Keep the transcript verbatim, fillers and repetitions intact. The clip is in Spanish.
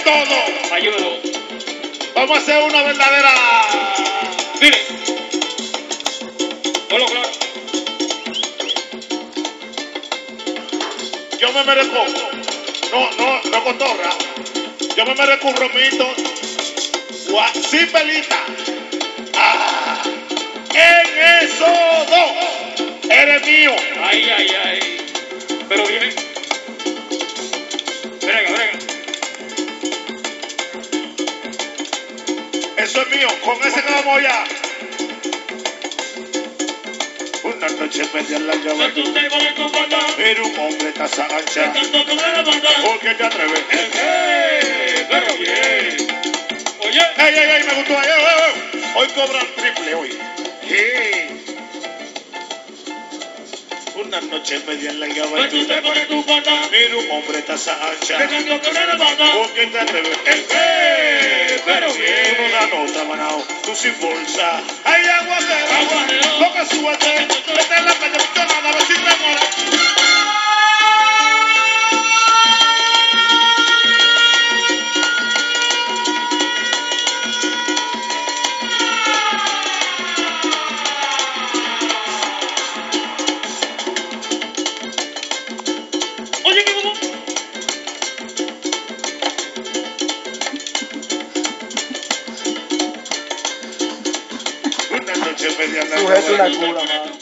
todo. Ayúdalo. Vamos a hacer una verdadera. Mire. Ponlo claro. Yo me merezco. No, no, no cotorra. Yo me merezco un romito. Sin pelita. Ah, en esos dos. Eres mío. Ay, ay, ay. Pero dime. Brega, brega. Eso es mío. Con ese que vamos allá. Una noche media larga. Pero un hombre taza ancha. ¿Por qué te atreves? ¡Eh! Pero bien. Oye. ¡Ey, ey, ey! Me gustó. Ey, ey, ey. Hoy cobran triple hoy. Hey. Una noche media larga. Pero un hombre taza ancha. ¿Por qué te atreves? ¡Eh! Pero bien. Una nota, manao. Tú sin bolsa. ¡Ay, aguacero! Aguacero. Lo que súbete. Vete en la calle. Vete nada. A ver si te mueres. Oye, ¿qué pasó? Una noche media larga. Sujeta una cula, mano.